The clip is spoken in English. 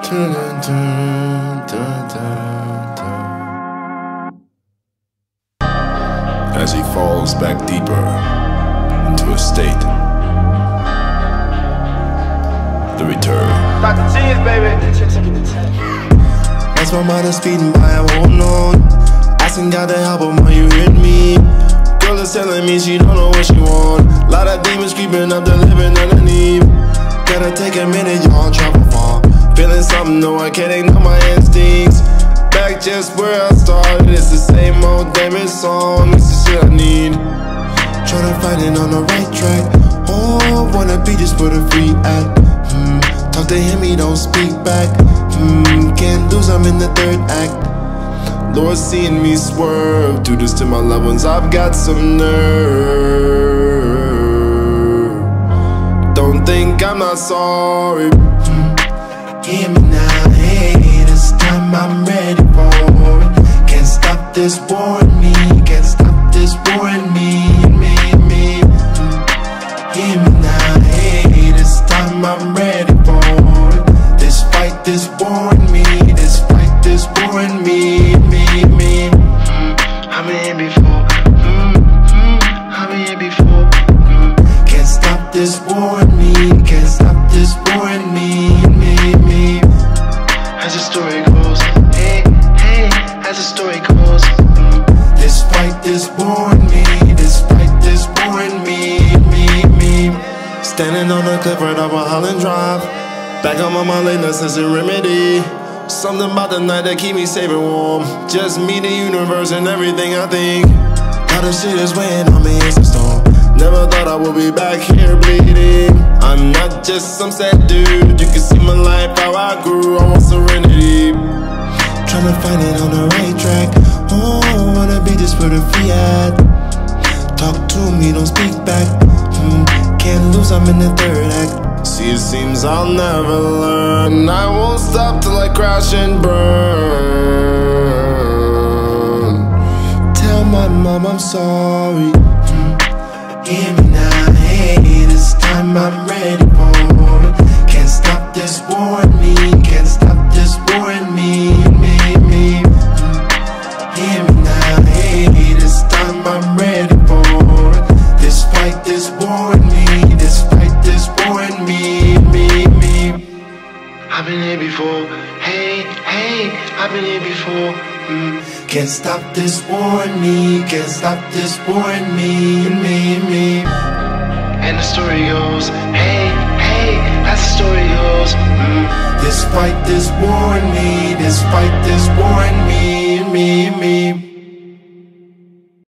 Dun, dun, dun, dun, dun, dun. As he falls back deeper into a state, the return. Dr. Cheese, baby. As my mind is speeding by, I won't know. Asking God to help him, are you hearing me? Girl is telling me she don't know what she want. Lot of demons creeping up, they're living underneath. Gotta take a minute, y'all, travel far. Feeling something, no, I can't ignore my instincts. Back just where I started, it's the same old damn song. It's the shit I need. Tryna find it on the right track. Oh, wanna be just for the free act. Talk to him, he don't speak back. Can't lose, I'm in the third act. Lord, seeing me swerve, do this to my loved ones, I've got some nerve. Don't think I'm not sorry. Hear me now, hey, this time I'm ready for it. Can't stop this war in me, can't stop this war in me. Hear me now, hey, this time I'm ready for it. This fight, this war in me, this fight, this war in me. I've been here before, I've been here before. Can't stop this war in me, can't stop this war in me. As the story goes, hey, hey, as the story goes. This fight, this war in me, this fight, this war in me. Standing on the cliff right off of Holland Drive. Back on my mind, lateness is a remedy. Something about the night that keep me safe and warm. Just me, the universe, and everything I think. How the shit is weighing on me, it's a storm. Never thought I would be back here bleeding. I'm not just some sad dude. You can see my life, how I grew, I want serenity. Tryna find it on the right track. Oh, wanna be just for the free ad. Talk to me, don't speak back. Can't lose, I'm in the third act. See, it seems I'll never learn. I won't stop till I crash and burn. Tell my mom I'm sorry. Hear me now, hey, this time I'm ready for it. Can't stop this war in me, can't stop this war in me. Hear me now, hey, this time I'm ready for it. This fight, this war in me, this fight, this war in me. I've been here before, hey, hey, I've been here before. Can't stop this war in me, can't stop this war in me. And the story goes, hey, hey, as the story goes. This fight, this war in me, this fight, this war in me.